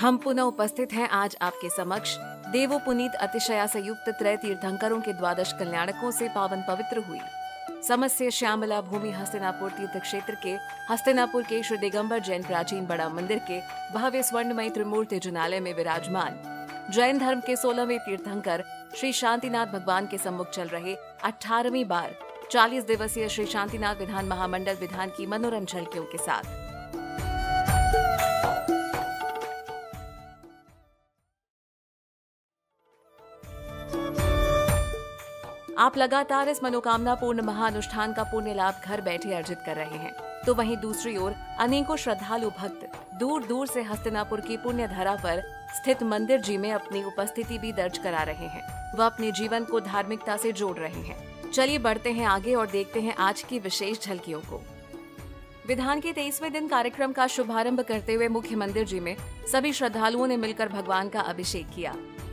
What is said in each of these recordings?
हम पुनः उपस्थित हैं आज आपके समक्ष देवो पुनीत अतिशया संयुक्त त्रय तीर्थंकरों के द्वादश कल्याणकों से पावन पवित्र हुई समस्य श्यामला भूमि हस्तिनापुर तीर्थ क्षेत्र के हस्तिनापुर के श्री दिगंबर जैन प्राचीन बड़ा मंदिर के भव्य स्वर्णमयी त्रिमूर्ति जुनालय में विराजमान जैन धर्म के 16वें तीर्थंकर श्री शांतिनाथ भगवान के सम्मुख चल रहे 18वीं बार 40 दिवसीय श्री शांतिनाथ विधान महामंडल विधान की मनोरम झलकियों के साथ आप लगातार इस मनोकामना पूर्ण महाअनुष्ठान का पुण्य लाभ घर बैठे अर्जित कर रहे हैं, तो वहीं दूसरी ओर अनेकों श्रद्धालु भक्त दूर दूर से हस्तिनापुर की पुण्य धरा पर स्थित मंदिर जी में अपनी उपस्थिति भी दर्ज करा रहे हैं। वह अपने जीवन को धार्मिकता से जोड़ रहे हैं। चलिए बढ़ते हैं आगे और देखते हैं आज की विशेष झलकियों को। विधान के 23वें दिन कार्यक्रम का शुभारंभ करते हुए मुख्य मंदिर जी में सभी श्रद्धालुओं ने मिलकर भगवान का अभिषेक किया।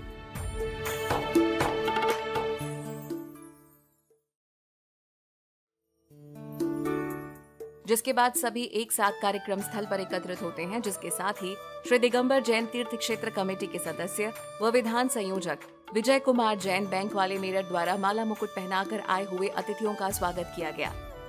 जिसके बाद सभी एक साथ कार्यक्रम स्थल पर एकत्रित होते हैं, जिसके साथ ही श्री दिगंबर जैन तीर्थ क्षेत्र कमेटी के सदस्य व विधान संयोजक विजय कुमार जैन बैंक वाले मेरठ द्वारा माला मुकुट पहनाकर आए हुए अतिथियों का स्वागत किया गया।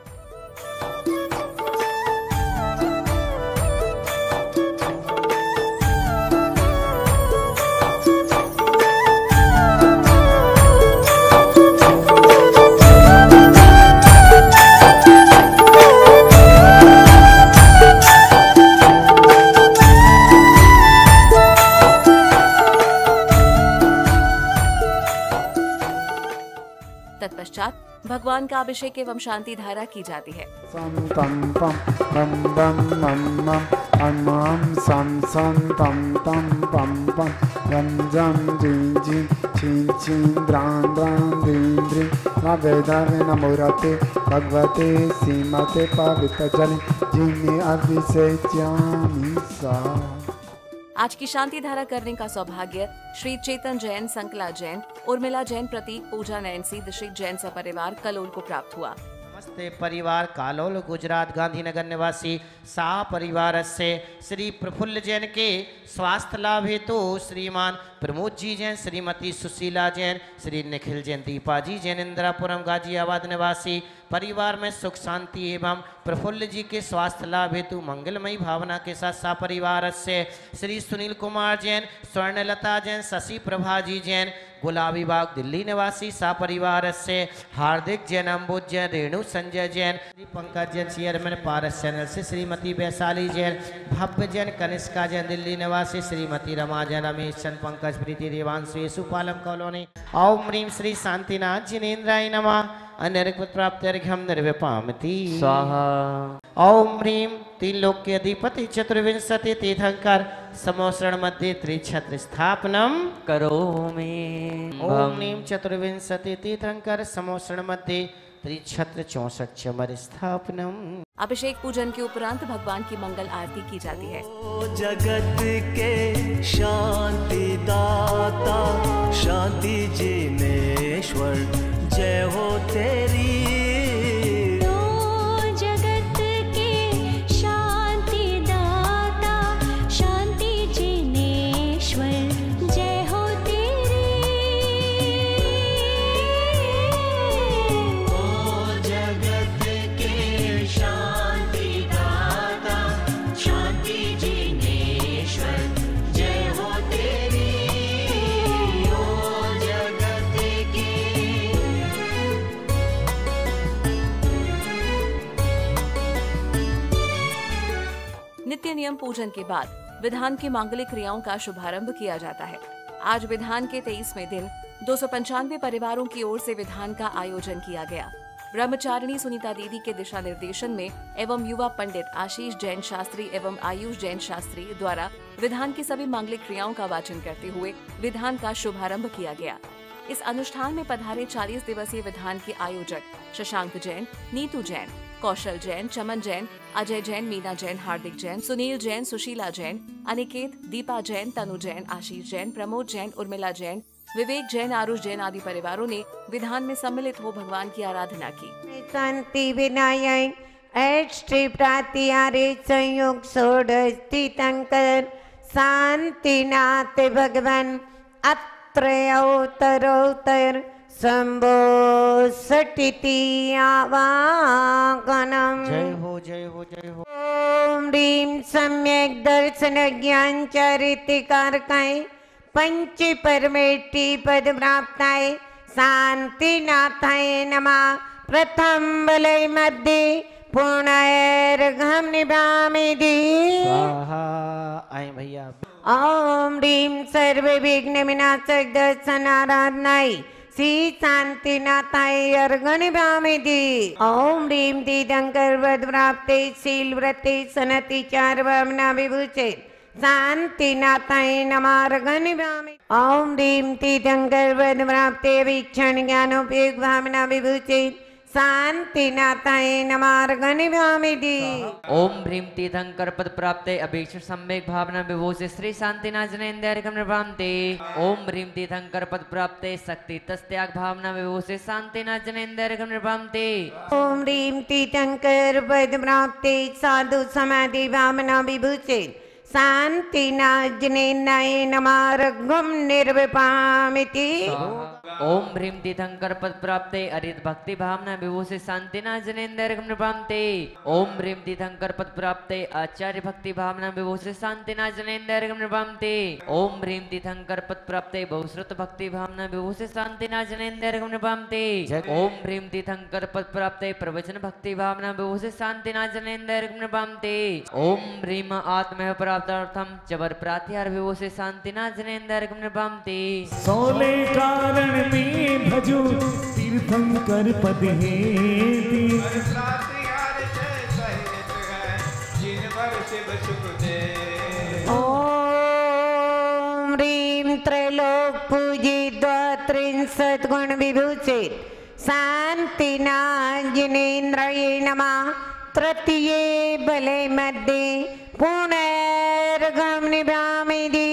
तत्पश्चात भगवान का अभिषेक एवं शांति धारा की जाती है। भगवते सीमते पवित्रजने जिन्हें अभिषेच्यामि सा। आज की शांति धारा करने का सौभाग्य श्री चेतन जैन, संकला जैन, उर्मिला जैन, प्रतीक, पूजा नैन्सी, दीक्षित जैन सपरिवार कलोल को प्राप्त हुआ। नमस्ते परिवार कालोल गुजरात गांधीनगर निवासी सा परिवार से श्री प्रफुल्ल जैन के स्वास्थ्य लाभ हेतु श्रीमान प्रमोद जी जैन, श्रीमती सुशीला जैन, श्री निखिल जैन, दीपा जी जैन, इंदिरापुरम गाजियाबाद निवासी परिवार में सुख शांति एवं प्रफुल्ल जी के स्वास्थ्य लाभ हेतु मंगलमयी भावना के साथ सा परिवार से श्री सुनील कुमार जैन, स्वर्णलता जैन, शशि प्रभा जी जैन, गुलाबी बाग दिल्ली निवासी सा परिवार से हार्दिक जैन, अम्बुज जैन, रेणु संजय जैन, श्री पंकज जैन, चेयरमैन पारस चैनल से श्रीमती वैशाली जैन, भव्य जैन, कनिष्का जैन, दिल्ली निवासी श्रीमती रमा जैन, रमेश चंद, पंकज, प्रीति, देवांशु, येसुपालम कॉलोनी। ओम ह्रीं श्री शांतिनाथ जिनेन्द्राय नमः। अनर्घ्य प्राप्त्यर्घ्यं निर्विपामति स्वाहा। ओम ह्रीं तीन लोक के अधिपति चतुर्विंशति तीर्थंकर समोसरण मध्य त्रिछत्र स्थापनम करोमि। ओम ह्रीं चतुर्विंशति तीर्थंकर समोसरण मध्य त्रिछत्र 64 चमर स्थापनम। अभिषेक पूजन के उपरांत भगवान की मंगल आरती की जाती है। जगत के शांति दाता शांति जिनेश्वर जय हो तेरी। जगत के शांति दाता शांति जिनेश्वर जय हो तेरी। ओ जगत के शांति दाता शांति जिनेश्वर जय हो तेरी। ओ जगत के नित्य नियम पूजन के बाद विधान की मांगलिक क्रियाओं का शुभारंभ किया जाता है। आज विधान के 23वें दिन 295 परिवारों की ओर से विधान का आयोजन किया गया। ब्रह्मचारिणी सुनीता दीदी के दिशा निर्देशन में एवं युवा पंडित आशीष जैन शास्त्री एवं आयुष जैन शास्त्री द्वारा विधान की सभी मांगलिक क्रियाओं का वाचन करते हुए विधान का शुभारंभ किया गया। इस अनुष्ठान में पधारे 40 दिवसीय विधान के आयोजक शशांक जैन, नीतू जैन, कौशल जैन, चमन जैन, अजय जैन, मीना जैन, हार्दिक जैन, सुनील जैन, सुशीला जैन, अनिकेत, दीपा जैन, तनु जैन, आशीष जैन, प्रमोद जैन, उर्मिला जैन, विवेक जैन, आरुष जैन आदि परिवारों ने विधान में सम्मिलित हो भगवान की आराधना की। शांति विनायक श्री प्रातिहारे संयोग षोडश तीर्थंकर शांतिनाथ भगवान अत्र अवतरोत्तर शंभो सटिति आवागनम। जय हो जय हो जय हो। ओम ह्रीं सम्यक दर्शन ज्ञान चरित्रकारकाय पंच परमेष्टि पद प्राप्ताय शांतिनाथाय नमः। प्रथम वलय मध्ये पुनर्घम निभामिति। स्वाहा। आए भैया। ओम ह्रीं सर्व विघ्न विनाशक दर्शनाराधनाय श्री शांतिनाथाय अर्घ्य निभामिति। ओम ह्रीं तीर्थंकर वद प्राप्ते शील व्रते सनति चार भावना विभूषे शांतिनाथाय नमः अर्घ्य निभामिति। ओम ह्रीं तीर्थंकर वद प्राप्ते वीक्षण ज्ञानोपयोग भावना विभूषे शांतिनाथाय नमः अर्घ्य निभामिति। ओम ह्रीं तीर्थंकर पद प्राप्ते अभीक्ष सम्यक भावना विभूषे श्री शांतिनाथ जनेन्द्र अर्घ्यं निभान्ते। ओम ह्रीं तीर्थंकर पद प्राप्ते शक्ति तस्त्याग भावना विभूषे शांतिनाथ जनेन्द्र अर्घ्यं निभान्ते। ओम ह्रीं तीर्थंकर पद प्राप्ते साधु समाधि भावना विभूषे शांतिनाथ जनेन्द्राय नमः अर्घ्यं निर्विपामिति। ओम ह्रीं तीर्थंकर पद प्राप्ते अरित भक्ति भावना विभूषे शांतिनाथ जनेन्द्र अर्घ्यं निभान्ते। ओम ह्रीं तीर्थंकर पद प्राप्ते आचार्य भक्ति भावना विभूषे शांतिनाथ जनेन्द्र अर्घ्यं निभान्ते। ओम ह्रीं तीर्थंकर पद प्राप्ते बहुश्रुत भक्ति भावना विभूषे शांतिनाथ जनेन्द्र अर्घ्यं निभान्ते। ओम ह्रीं तीर्थंकर पद प्राप्ते प्रवचन भक्ति भावना विभूषे शांतिनाथ जनेन्द्र अर्घ्यं निभान्ते। ओम ह्रीं आत्मैव प्राप्तार्थम चवर प्रात्यार विभूषे शांतिनाथ जनेन्द्र अर्घ्यं निभान्ते। सोले कारण में भजो तीर्थंकर पद हेति। ओम ह्रीं त्रैलोक पूजित त्रिंशत गुण विभूषित शांतिनाथ जनेन्द्राय नमः। तृतीय वलय मध्ये पुनर्घम निभामिति।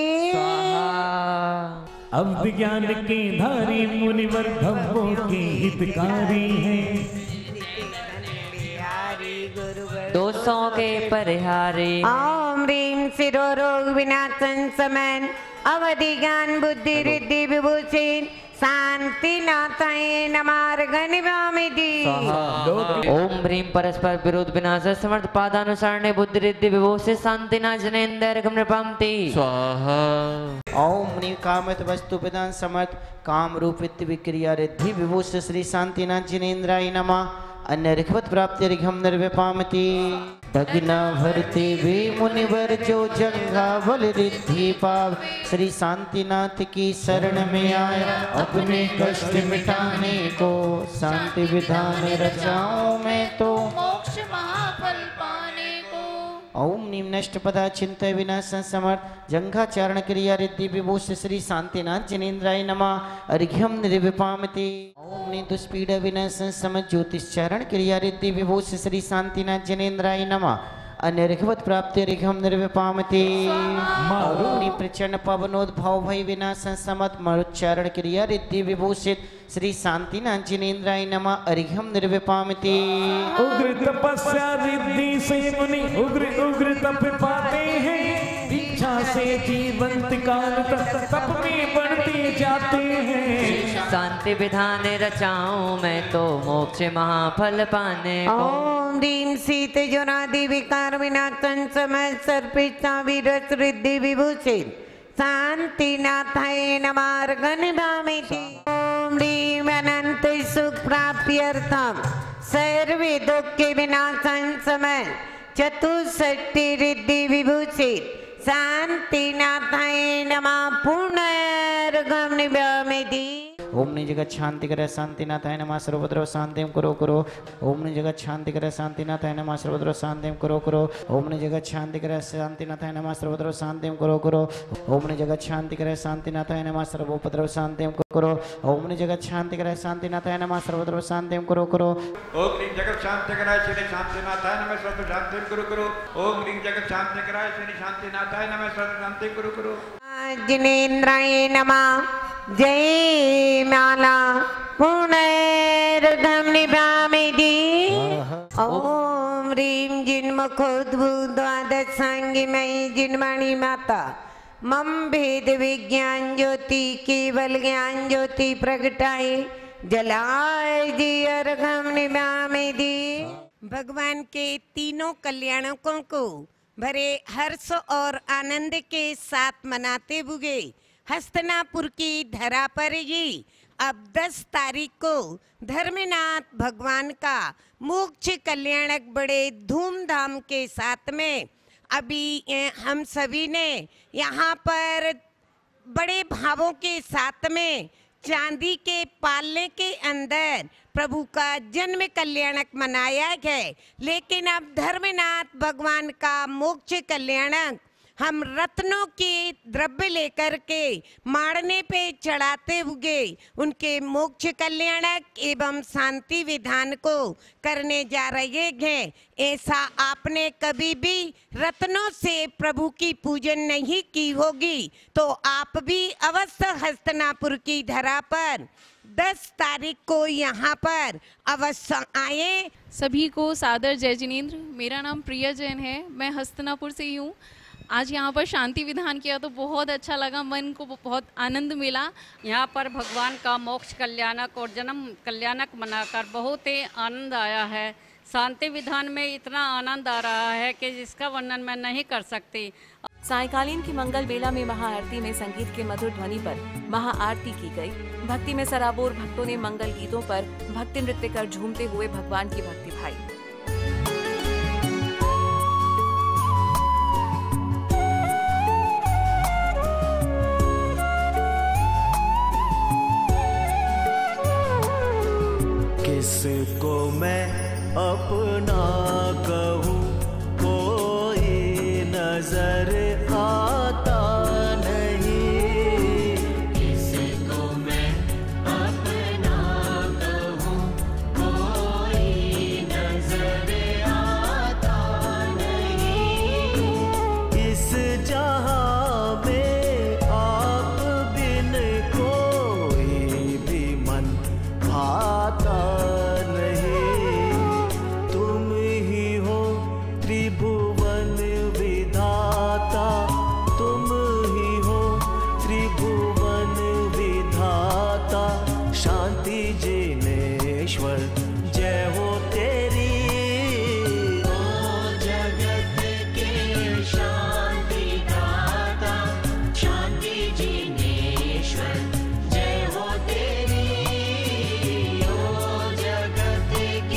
अवध ज्ञान के धारी मुनिवर भवों के हितकारी हैं। दोषों के परिहारी। ओम ह्रीं शिरोरोग विनाशन समन अवधि ज्ञान बुद्धि रिद्धि विभूषित शांतिनाथाय नमः अर्घ्यं निभामिति। ओम ह्रीं परस्पर विरोध विनाश समर्थ पादानुसारणे बुद्धि रिद्धि विभूषे शांतिनाथ जनेन्द्र अर्घ्यं निभान्ते। स्वाहा। ओम ह्रीं कामित वस्तु विधान समर्थ काम रूपित विक्रिया रिद्धि विभूषे श्री शांतिनाथ जनेन्द्राय नमः। अन्य रिखवत प्राप्ति रिघम निर्विपामति। भगना भरते वे मुनिवर जो जंघा बल रिद्धि पाव श्री शांतिनाथ की शरण में आया अपने कष्ट मिटाने को शांति विधान रचाऊं मैं तो मोक्ष महाफल पाने को। ओम निम्नष्ट पदा चिंत विनाशन समर्थ जंघाचारण क्रिया रिद्धि विभूष श्री शांतिनाथ जनेन्द्राय नमः अर्घ्यं निर्विपामति। ओम नि दुष्पीड विनाशन समर्थ ज्योतिषचारण क्रिया रिद्धि विभूष श्री शांतिनाथ जनेन्द्राय नमः अनिर्घवत प्राप्ति अर्घ्यं निर्विपामति। ओम प्रचंड पवनोद्भव भय विनाशन समर्थ मरुच्चारण क्रिया रिद्धि विभूषित श्री शांतिनाथ जनेन्द्राय नमः अर्घ्यं निर्विपामति। उग्र तपस्या रिद्धि से मुनि उग्र उग्र तप पाते हैं। इच्छा से जीवंत काल तक तप में बढ़ते जाते हैं। शांति विधान रचाऊं मैं तो मोक्ष महाफल पाने को। ओम ह्रीं शीत ज्वरादि विकार विनाशन समय सर्पिता वीरस रिद्धि विभूषित शांतिनाथाय नमः अर्घ्यं निभामिति। ओम ह्रीं अनंत सुख प्राप्त्यर्थम सर्वे दुख विनाशन समय चतुष्षष्टि रिद्धि विभूषित शांतिनाथाय नमः पुनर्घम निभामिति। ओम नि जगत शांति करे शांतिनाथाय नमः सर्वत्र शांतिं करो करो। ओम नि जगत शांति करे शांतिनाथाय नमः सर्वत्र शांतिं करो करो। ओम नि जगत शांति करे शांतिनाथाय नमः सर्वत्र शांतिं करो करो। ओम नि जगत शांति करे शांतिनाथाय नमः सर्वोपद्रव शांतिं करो। ओम नि जगत शांति करे शांतिनाथाय नमः सर्वत्र शांतिं करो करो। ओम ह्रीं जगत शांति कराय श्री शांतिनाथाय नमः सर्वत्र शांतिं करो करो। ओम ह्रीं जगत शांति कराय श्री शांतिनाथाय नमः सर्वत्र शांतिं करो करो। जनेन्द्राय नमः जय माला पुनर्घम निभामिति। ओम ह्रीं जिन्मुखोद्भूत द्वादशांगी मयि जिन्मणि माता मम भेद विज्ञान ज्योति केवल ज्ञान ज्योति प्रगटाए जलाए जी अर्घम निभामेदी। भगवान के तीनों कल्याणकों को भरे हर्ष और आनंद के साथ मनाते हुए हस्तिनापुर की धरा पर ही अब 10 तारीख को धर्मनाथ भगवान का मोक्ष कल्याणक बड़े धूमधाम के साथ में अभी हम सभी ने यहाँ पर बड़े भावों के साथ में चांदी के पालने के अंदर प्रभु का जन्म कल्याणक मनाया है। लेकिन अब धर्मनाथ भगवान का मोक्ष कल्याणक हम रत्नों के द्रव्य लेकर के माड़ने पे चढ़ाते हुए उनके मोक्ष कल्याणक एवं शांति विधान को करने जा रहे हैं। ऐसा आपने कभी भी रत्नों से प्रभु की पूजन नहीं की होगी, तो आप भी अवश्य हस्तिनापुर की धरा पर 10 तारीख को यहाँ पर अवश्य आए। सभी को सादर जय जिनेंद्र। मेरा नाम प्रिया जैन है, मैं हस्तिनापुर से ही हूँ। आज यहाँ पर शांति विधान किया तो बहुत अच्छा लगा, मन को बहुत आनंद मिला। यहाँ पर भगवान का मोक्ष कल्याणक और जन्म कल्याणक मनाकर बहुत ही आनंद आया है। शांति विधान में इतना आनंद आ रहा है कि जिसका वर्णन मैं नहीं कर सकती। सायकालीन की मंगल बेला में महाआरती में संगीत के मधुर ध्वनि पर महाआरती की गई। भक्ति में सराबोर भक्तों ने मंगल गीतों पर भक्ति नृत्य कर झूमते हुए भगवान की भक्ति भाई। किसको मैं अपना कहूँ, कोई नजर आता नहीं। किसको मैं अपना कहूँ, कोई नजर आता नहीं। इस जहाँ में आप बिन कोई भी मन भाता त्रिभुवन विधाता, तुम ही हो त्रिभुवन विधाता। शांति जिनेश्वर जय हो तेरी। ओ जगत के शांति दाता, शांति जिनेश्वर जय हो तेरी। ओ जगत के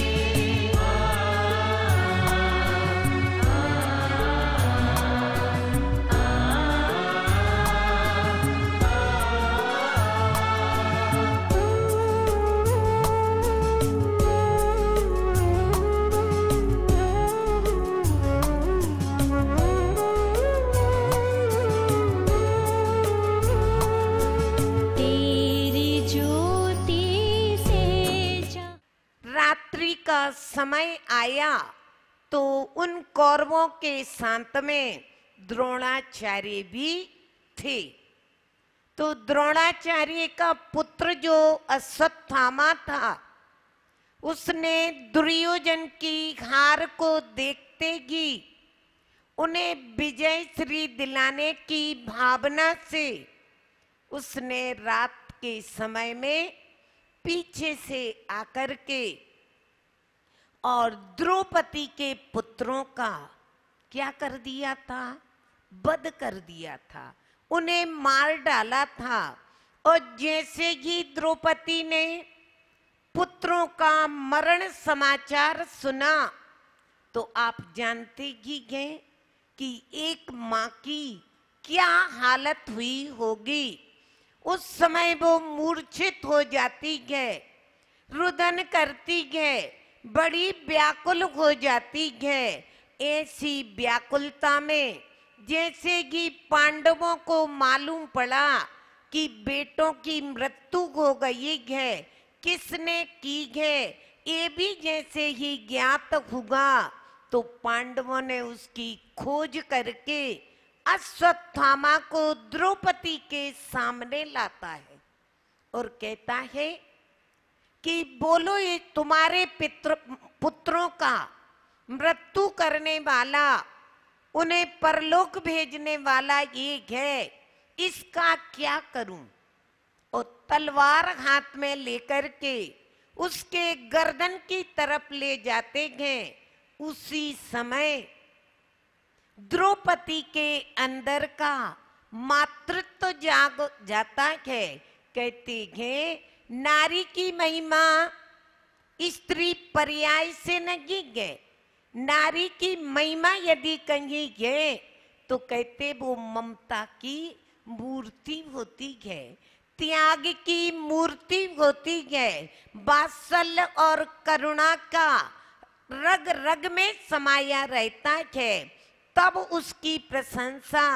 का समय आया तो उन कौरवों के साथ में द्रोणाचार्य भी थे। तो द्रोणाचार्य का पुत्र जो अश्वत्थामा था, उसने दुर्योधन की हार को देखते ही उन्हें विजय श्री दिलाने की भावना से उसने रात के समय में पीछे से आकर के और द्रौपदी के पुत्रों का क्या कर दिया था? वध कर दिया था, उन्हें मार डाला था। और जैसे ही द्रौपदी ने पुत्रों का मरण समाचार सुना तो आप जानते ही हैं कि एक माँ की क्या हालत हुई होगी। उस समय वो मूर्छित हो जाती है, रुदन करती है, बड़ी व्याकुल हो जाती है। ऐसी व्याकुलता में जैसे कि पांडवों को मालूम पड़ा कि बेटों की मृत्यु हो गई है, किसने की है, ये भी जैसे ही ज्ञात हुआ तो पांडवों ने उसकी खोज करके अश्वत्थामा को द्रौपदी के सामने लाता है और कहता है कि बोलो, ये तुम्हारे पुत्रों का मृत्यु करने वाला उन्हें परलोक भेजने वाला एक है, इसका क्या करूं? और तलवार हाथ में लेकर के उसके गर्दन की तरफ ले जाते हैं। उसी समय द्रौपदी के अंदर का मातृत्व जाग जाता है। कहते हैं नारी की महिमा स्त्री पर्याय से नहीं है। नारी की महिमा यदि कहीं है तो कहते वो ममता की मूर्ति होती है, त्याग की मूर्ति होती है। वात्सल्य और करुणा का रग रग में समाया रहता है। तब उसकी प्रशंसा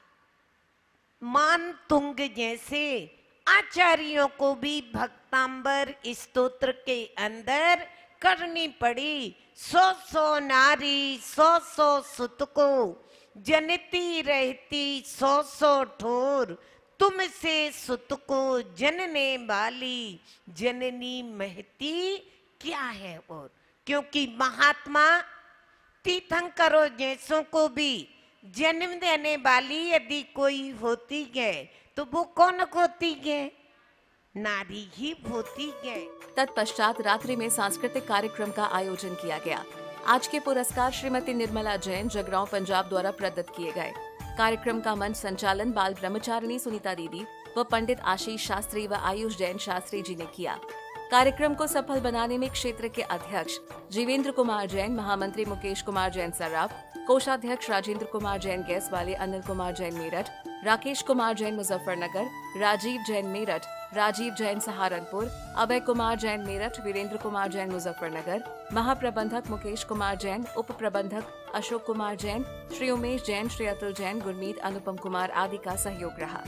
मान तुंग जैसे आचार्यों को भी भक्तांबर स्तोत्र के अंदर करनी पड़ी। 100 नारी 100 सुत को जनती रहती 100 ठोर, तुमसे सुत को जनने वाली जननी महती क्या है और। क्योंकि महात्मा तीर्थंकरों जैसों को भी जन्म देने वाली यदि कोई होती है तो वो कौन होती है? नारी ही होती है। तत्पश्चात रात्रि में सांस्कृतिक कार्यक्रम का आयोजन किया गया। आज के पुरस्कार श्रीमती निर्मला जैन, जगरांव, पंजाब द्वारा प्रदत्त किए गए। कार्यक्रम का मंच संचालन बाल ब्रह्मचारिणी सुनीता दीदी व पंडित आशीष शास्त्री व आयुष जैन शास्त्री जी ने किया। कार्यक्रम को सफल बनाने में क्षेत्र के अध्यक्ष जीवेंद्र कुमार जैन, महामंत्री मुकेश कुमार जैन सर्राफ, कोषाध्यक्ष राजेंद्र कुमार जैन गैस वाले, अनिल कुमार जैन मेरठ, राकेश कुमार जैन मुजफ्फरनगर, राजीव जैन मेरठ, राजीव जैन सहारनपुर, अभय कुमार जैन मेरठ, वीरेंद्र कुमार जैन मुजफ्फरनगर, महाप्रबंधक मुकेश कुमार जैन, उप प्रबंधक अशोक कुमार जैन, श्री उमेश जैन, श्री अतुल जैन, गुरमीत, अनुपम कुमार आदि का सहयोग रहा।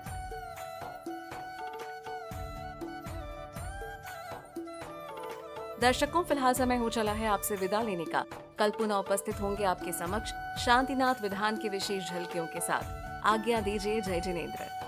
दर्शकों, फिलहाल समय हो चला है आपसे विदा लेने का। कल पुनः उपस्थित होंगे आपके समक्ष शांतिनाथ विधान की विशेष झलकियों के साथ। आज्ञा दीजिए। जय जिनेंद्र।